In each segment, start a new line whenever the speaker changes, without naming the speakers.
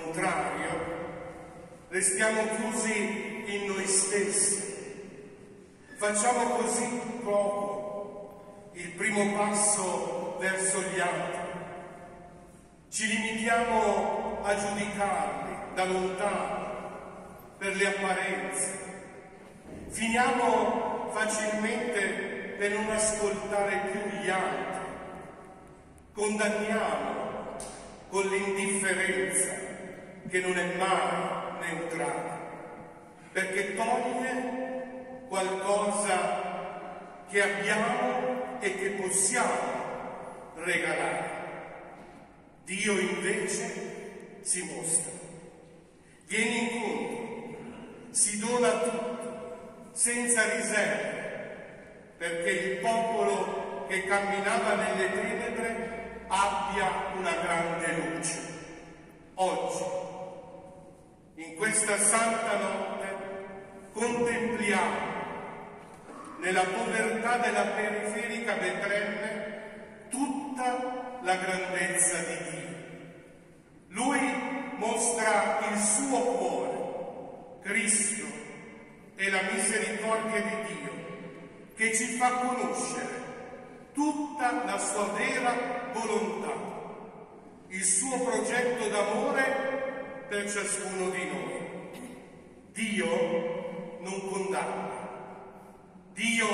contrario, restiamo chiusi in noi stessi. Facciamo così poco il primo passo verso gli altri. Ci limitiamo a giudicarli da lontano per le apparenze. Finiamo facilmente per non ascoltare più gli altri. Condanniamo con l'indifferenza che non è mai neutrale, perché toglie qualcosa che abbiamo e che possiamo regalare. Dio invece si mostra, viene incontro, si dona tutto, senza riserve, perché il popolo che camminava nelle tenebre abbia una grande luce. Oggi, in questa santa notte, contempliamo nella povertà della periferica Betlemme tutta la grandezza di Dio. Lui mostra il suo cuore, Cristo, e la misericordia di Dio, che ci fa conoscere tutta la sua vera volontà, il suo progetto d'amore per ciascuno di noi. Dio non condanna, Dio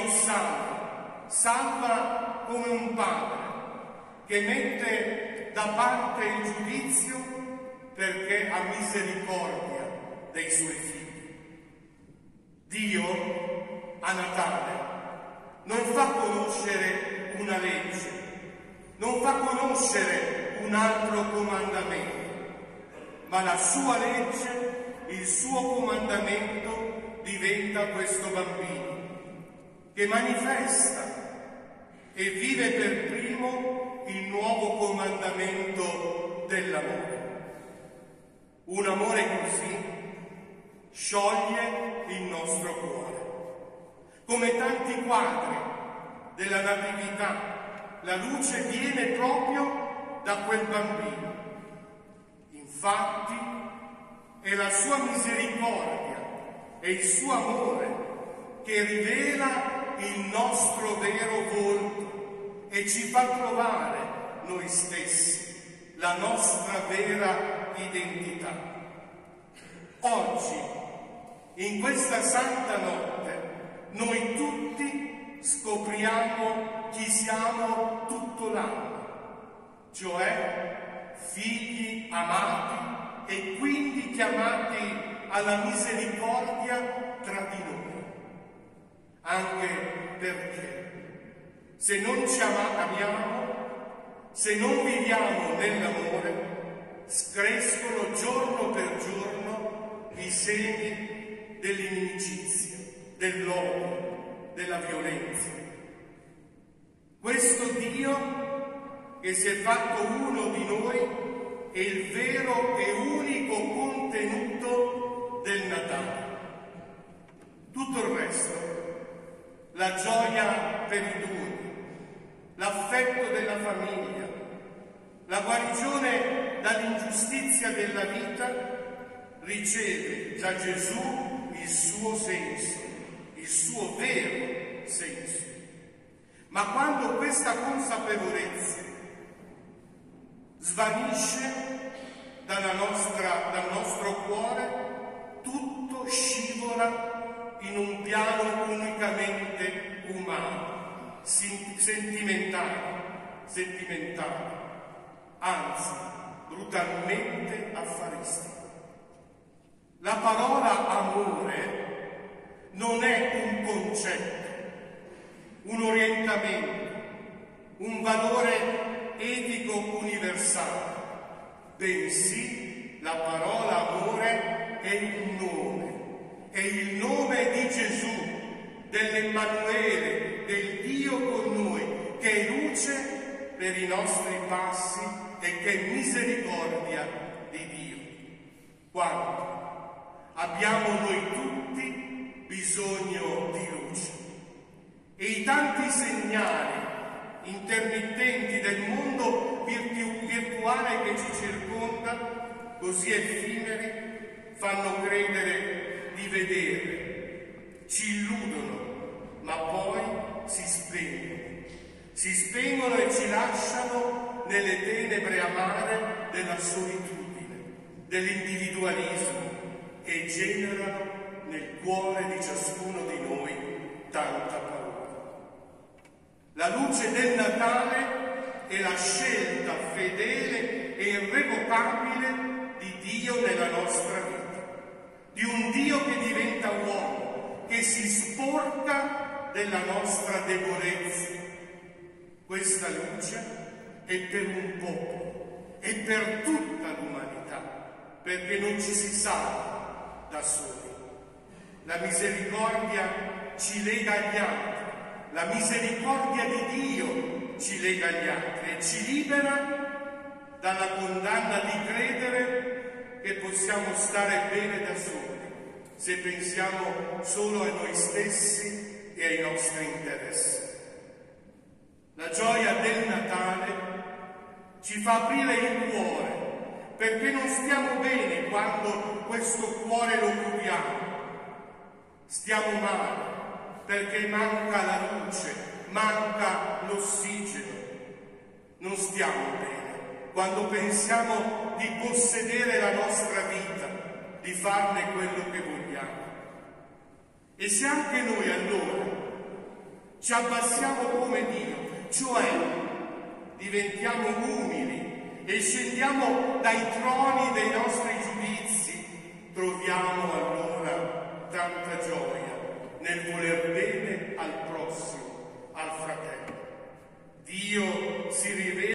salva come un padre che mette da parte il giudizio perché ha misericordia dei suoi figli. Dio a Natale non fa conoscere una legge, non fa conoscere un altro comandamento, ma la sua legge, il suo comandamento diventa questo bambino che manifesta e vive per primo il nuovo comandamento dell'amore. Un amore così scioglie il nostro cuore. Come tanti quadri della Natività, la luce viene proprio da quel bambino. Infatti è la sua misericordia e il suo amore che rivela il nostro vero volto e ci fa trovare noi stessi, la nostra vera identità. Oggi, in questa santa notte, noi tutti scopriamo chi siamo tutto l'anno, cioè figli amati e quindi chiamati alla misericordia tra di noi. Anche perché se non ci amiamo, se non viviamo nell'amore, crescono giorno per giorno i semi dell'inimicizia, dell'odio, della violenza. Questo Dio che si è fatto uno di noi è il vero e unico contenuto del Natale. Tutto il resto, la gioia per i duri, l'affetto della famiglia, la guarigione dall'ingiustizia della vita, riceve da Gesù il suo senso, il suo vero senso. Ma quando questa consapevolezza svanisce dal nostro cuore, tutto scivola in un piano unicamente umano, sentimentale, anzi brutalmente affaristico. La parola amore non è un concetto, un orientamento, un valore etico universale, bensì la parola amore è il nome di Gesù, dell'Emmanuele, del Dio con noi, che è luce per i nostri passi e che è misericordia di Dio. Quanto abbiamo noi tutti bisogno di luce. E i tanti segnali intermittenti del mondo virtuale che ci circonda così effimeri, fanno credere di vedere, ci illudono, ma poi si spengono e ci lasciano nelle tenebre amare della solitudine, dell'individualismo, e generano nel cuore di ciascuno di noi tanta paura. La luce del Natale è la scelta fedele e irrevocabile di Dio nella nostra vita, di un Dio che diventa uomo, che si sporca della nostra debolezza. Questa luce è per un popolo, è per tutta l'umanità, perché non ci si salva da soli. La misericordia ci lega agli altri, la misericordia di Dio ci lega agli altri e ci libera dalla condanna di credere che possiamo stare bene da soli, se pensiamo solo a noi stessi e ai nostri interessi. La gioia del Natale ci fa aprire il cuore, perché non stiamo bene quando questo cuore lo curiamo. Stiamo male perché manca la luce, manca l'ossigeno. Non stiamo bene quando pensiamo di possedere la nostra vita, di farne quello che vogliamo. E se anche noi allora ci abbassiamo come Dio, cioè diventiamo umili e scendiamo dai troni dei nostri giudizi, troviamo allora tanta gioia nel voler bene al prossimo, al fratello. Dio si rivela